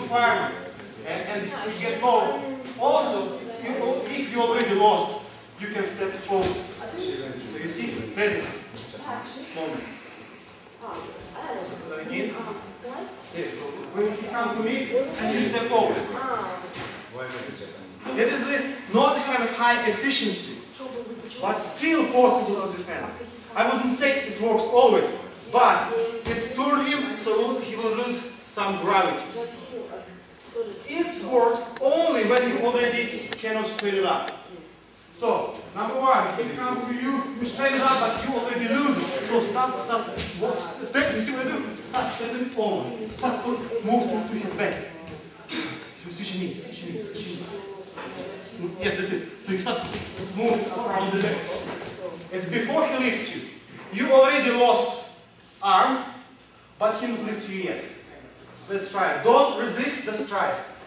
fireman and you get low. Also, if you already lost, you can step forward. So you see, that is moment. Again. Yeah, so when he comes to me, and you step over. That is not have a high efficiency, but still possible of defense. I wouldn't say it works always, but it's turned him so he will lose some gravity. It works only when you already cannot straight it up. So, number one, he comes to you, you straight it up, but you already lose it. So stop, step, you see what I do? Start stepping over. Start to move to his back. Switch knee. Yes, that's it. So you start move around the back. It's before he lifts you. You already lost arm, but he didn't lift you yet. Let's try it. Don't resist the strike.